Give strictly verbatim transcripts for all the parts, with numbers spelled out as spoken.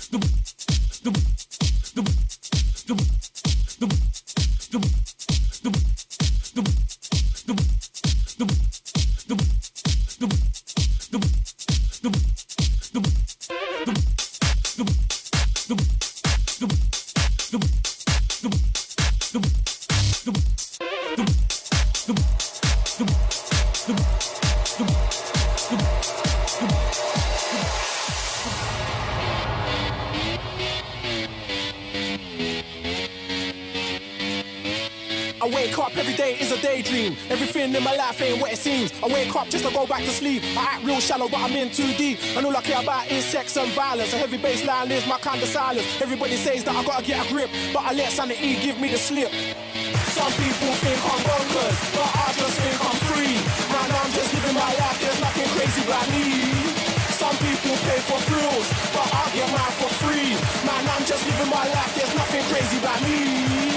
Everything in my life ain't what it seems. I wake up just to go back to sleep. I act real shallow, but I'm in too deep. And all I care about is sex and violence. A heavy bass line is my kind of silence. Everybody says that I gotta get a grip, but I let sanity give me the slip. Some people think I'm bonkers, but I just think I'm free. Man, I'm just living my life, there's nothing crazy about me. Some people pay for thrills, but I get mine for free. Man, I'm just living my life, there's nothing crazy about me.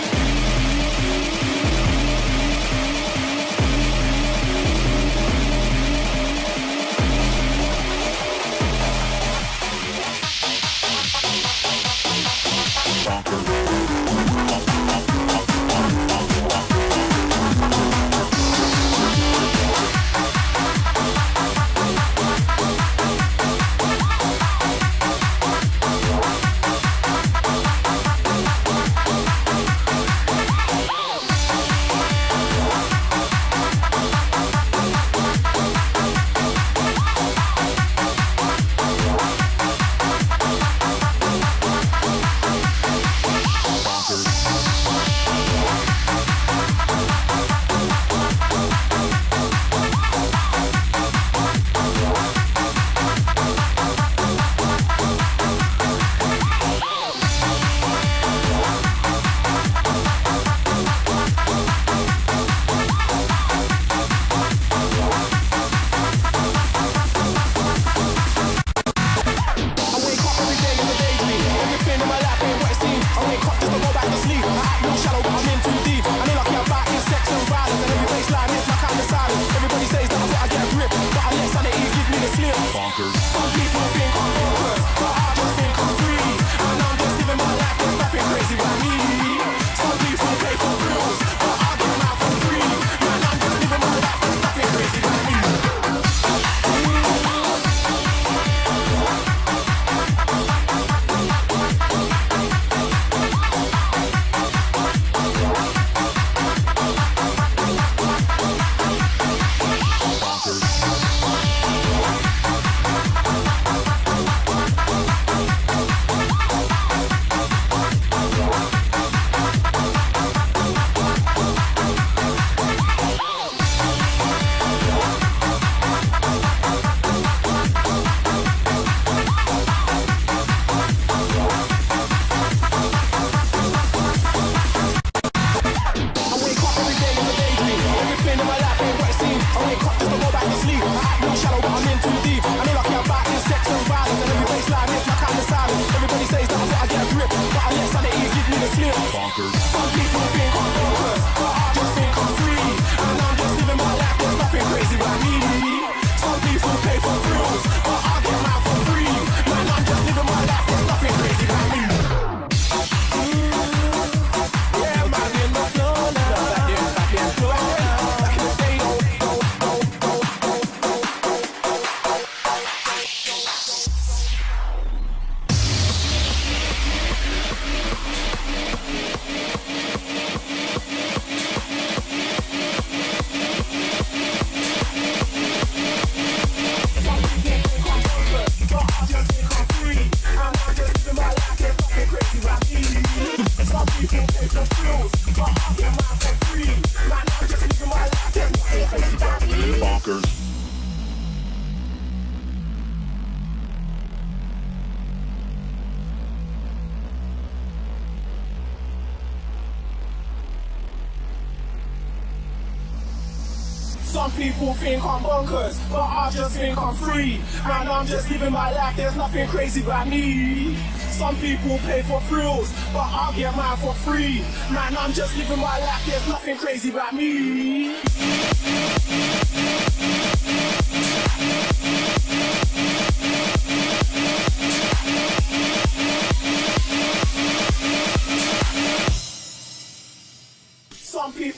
Some people think I'm bonkers, but I just think I'm free. Man, I'm just living my life, there's nothing crazy about me. Some people pay for thrills, but I get mine for free. Man, I'm just living my life, there's nothing crazy about me.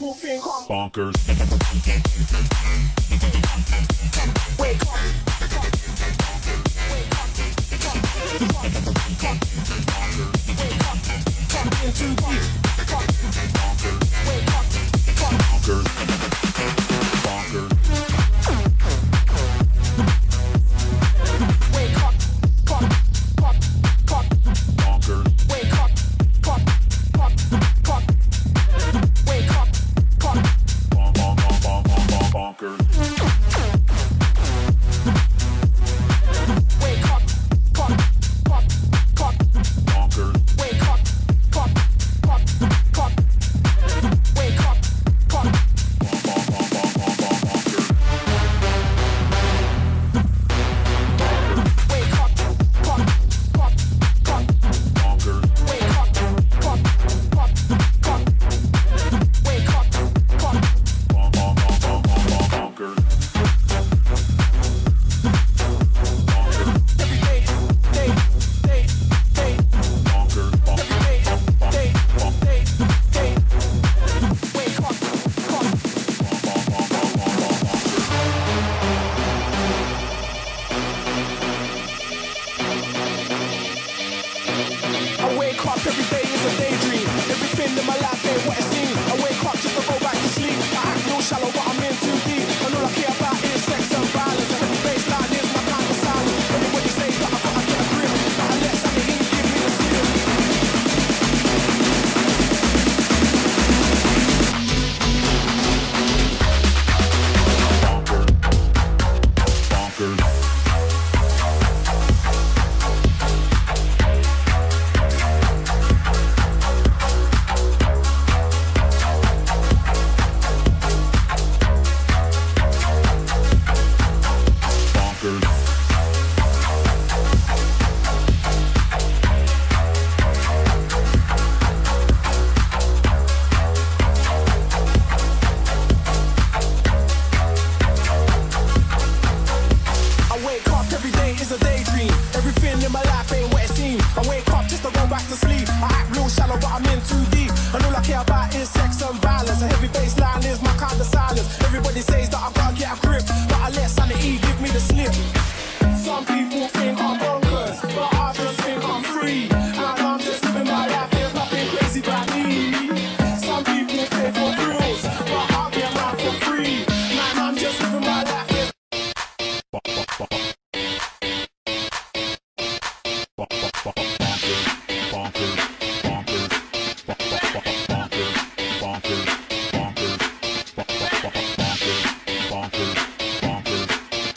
people think I'm bonkers. Wake up. In too deep. Wake up. Bonkers. Bonkers. Wake up. Pop, pop, pop. Bonkers. Wake up. Pop, pop, pop. Wake up. Pop. Bon, bon, bon, bon, bon, bon, bonkers. Wake up. Pop, pop, pop. Bonkers. Wake up. Pop, pop, pop. Wake up. Pop. Bon, bon, bon, bon, bon, bon, bonkers. Wake up. Pop, pop, pop. Bonkers. Wake up. Pop, pop, pop. Wake up. Pop. Bon, bon, bon, bon, bon, bon, bonkers. Bonkers. Every day, day, day, day. Bonkers. Bon, Every day, day, bon, day, day. Wake up. Pop. bon, bon, bon, bon, bon, bon, bonkers. I wake up every day is a daydream. Everything in my life ain't what it seems. I wake up just to go back to sleep. I act real shallow, but I'm in too deep. And all I care about is sex and violence. And every baseline is my kind of silence. Everybody says that I gotta get a grip, but I let something in give me the slip. Bonkers. Bonkers. Bonkers. I wake up every day is a daydream. Everything in my life ain't what it seems. I wake up just to go back to sleep. I act real shallow, but I'm in too deep. And all I care about is sex and violence. A heavy baseline is my kind of silence. Everybody says that I gotta get a grip, but I let sanity give me the slip. Some people think I'm bonkers, but others think I'm free. And I'm just living my life, there's nothing crazy about me. Some people pay for thrills, but I'll get mine for free. Man, I'm just living my life, there's Bonkers. Bonkers. Bonkers. Bonkers. Bonkers. Bonkers. Bonkers.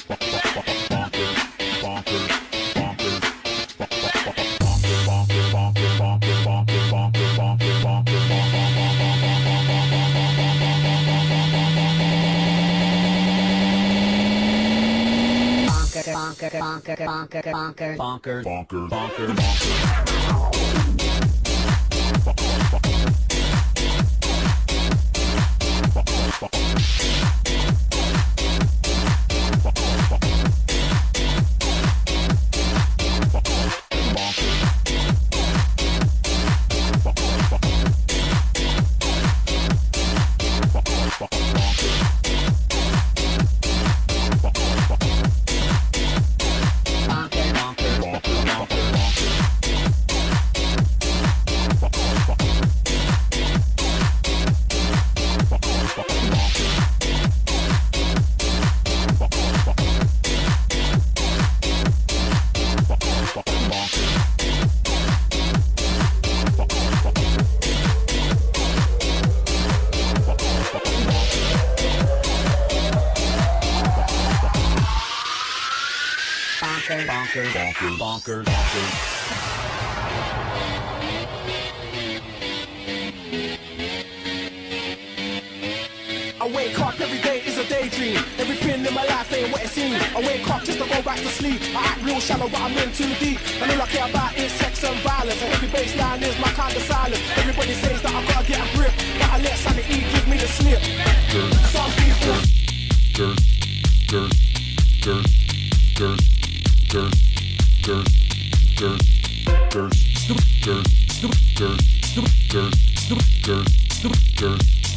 bonker, bonker, bonker, bonker, bonker, bonker, bonker, bonker. bonker, Bonkers, bonkers, bonkers. I wake up every day is a daydream. Everything in my life ain't what it seems. I wake up just to go back to sleep. I act real shallow, but I'm in too deep. And all I care about is sex and violence. A heavy baseline is my kind of silence. Everybody says that I gotta get a grip, but I let sanity give me the slip. Some people. Gers, gers, gers, gers, gers, gers, gers, gers, gers, gers, gers, gers, gers, gers,